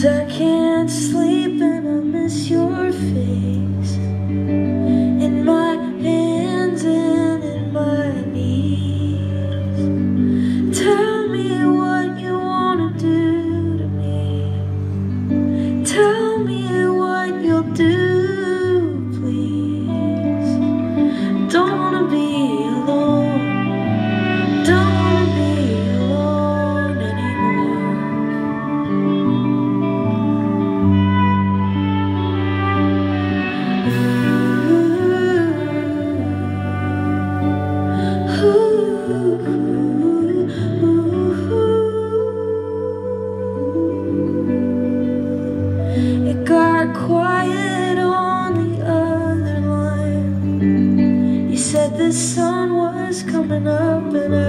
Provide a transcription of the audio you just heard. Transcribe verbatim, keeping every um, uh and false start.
'Cause I can't sleep and I miss your face in my hands and in my knees. Tell me what you wanna do to me. Tell me what you'll do, please. Don't wanna be alone. Don't wanna be alone anymore. It got quiet on the other line. You said the sun was coming up and